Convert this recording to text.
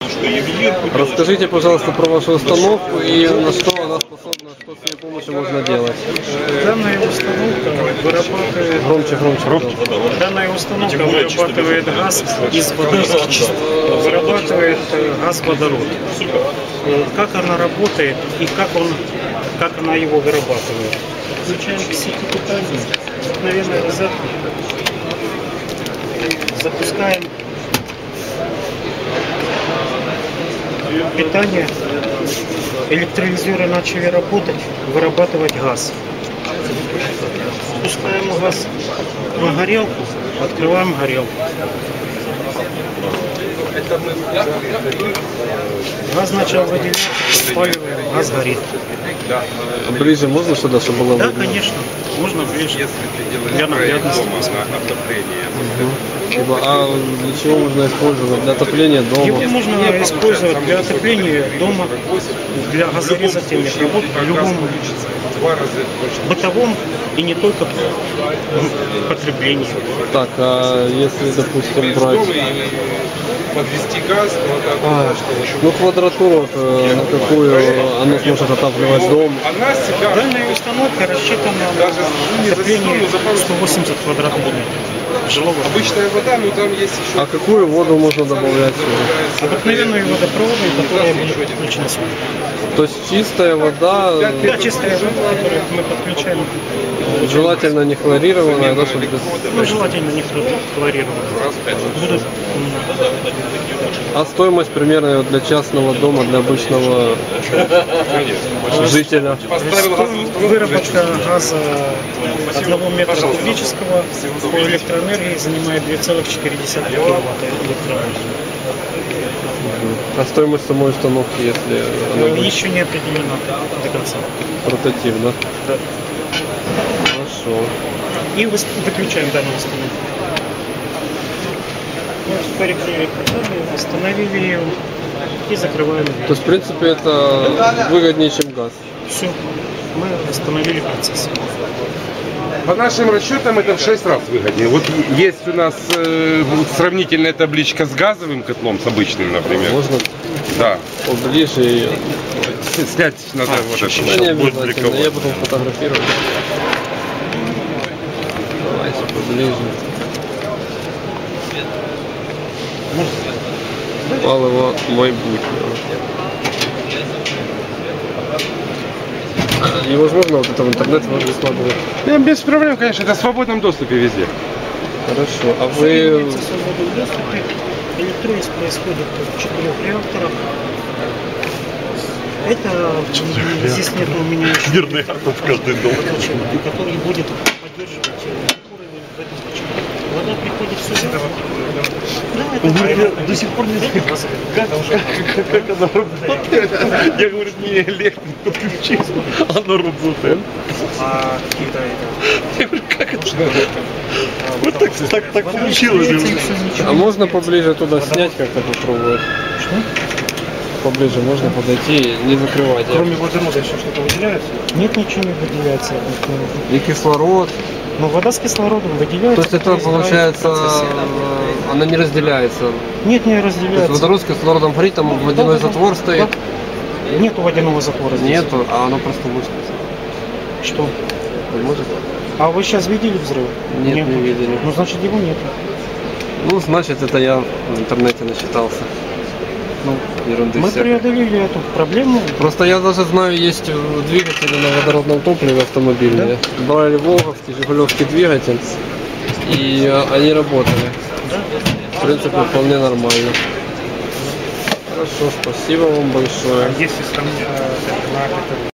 Расскажите, пожалуйста, про вашу установку и на что она способна, что с ее помощью можно делать. Данная установка вырабатывает... Громче. Данная установка вырабатывает газ из воды, вырабатывает газ водород. Как она работает и как она его вырабатывает? Включаем к сети питания, обыкновенную розетку, запускаем питание, электролизеры начали работать, вырабатывать газ. Спускаем газ на горелку, открываем горелку. Газ начал выделяться, спаливаем, газ горит. Ближе можно сюда, чтобы было Да, видно? конечно, можно ближе. Для наглядности. А для чего можно использовать? Для отопления дома? Его можно использовать для отопления дома, для газорезательных работ, в любом бытовом и не только потреблении. Так, а если, допустим, брать... Подвести газ, ну, квадратуру, на какую она сможет отапливать дом? она себя... Данная установка рассчитана на отопление 180 квадратных метров жилого дома. Обычная вода, но там есть еще... А какую воду можно добавлять сюда? Обыкновенную водопроводную, которая будет подключена сюда. То есть чистая вода, Да, чистая вода, которую мы подключаем. желательно не хлорированная, да, чтобы без... Ну, желательно не хлорированная. Будут... А стоимость примерно для частного дома, для обычного жителя? Выработка газа 1 метра кубического по электроэнергии занимает 2,4 киловатта электроэнергии. А стоимость самой установки, если она будет Еще не определена до конца. прототип, да? Да. Хорошо. И выключаем данную установку. Вот перекрыли питание, восстановили ее и закрываем. То есть, в принципе, это выгоднее, чем газ. Все, мы восстановили процесс. По нашим расчетам это в 6 раз выгоднее. Вот есть у нас сравнительная табличка с газовым котлом, с обычным, например. Можно Да. поближе ее. Снять надо вот это. Да, не обязательно, я потом фотографирую. Давайте поближе. Упал его майбутнего. Невозможно вот это в интернет можно складывать. Без проблем, конечно, это в свободном доступе везде. Хорошо. А вы... Соединяется в свободном доступе. Электролиз происходит в 4 реакторах. Это здесь нет у меня еще Мирный атом в каждый дом. который будет поддерживать уровень в этом случае. Вода приходит сюда. Да, это До сих пор не знаю, как она работает. Я говорю, не электрик подключился, она работает. А какие-то Я говорю, как это? Вот так получилось. А можно поближе туда снять, как-то попробовать? Что? Поближе можно подойти и не закрывать. Кроме водорода еще что-то выделяется? Нет, ничего не выделяется. И кислород. Но вода с кислородом выделяется. То есть это получается, она не разделяется. Нет, не То есть разделяется. водород с кислородом горит, там водяной затвор стоит. Да. Нету водяного затвора здесь. Нету, а оно просто выскочит. Что? Вы можете? А вы сейчас видели взрыв? Нет, не видели. Ну, значит, его нету. Ну, значит, это я в интернете начитался. Ну, ерунды мы всякой. преодолели эту проблему. Просто я даже знаю, есть двигатели на водородном топливе автомобильные. Да? Брали Волговский, Жигулевский двигатель, и они работали. Да? В принципе, вполне нормально. Хорошо, спасибо вам большое. Если сравнить